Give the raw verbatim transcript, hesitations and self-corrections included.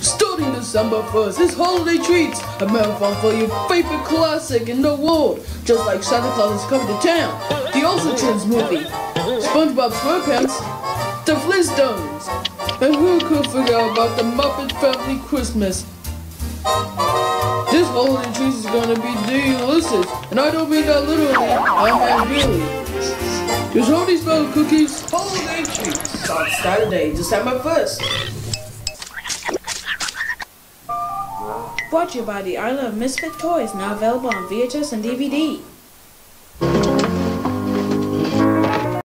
Starting December first, it's Holiday Treats, a marathon for your favorite classic in the world. Just like Santa Claus is coming to town, the Olsen movie, SpongeBob SquarePants, the Flintstones, and who could figure out about the Muppet Family Christmas? This Holiday Treats is gonna be delicious, and I don't mean that literally, I mean really. There's all these little cookies, Holiday Treats, on Saturday, December first. Brought to you by the I Love Misfit Toys, now available on V H S and D V D.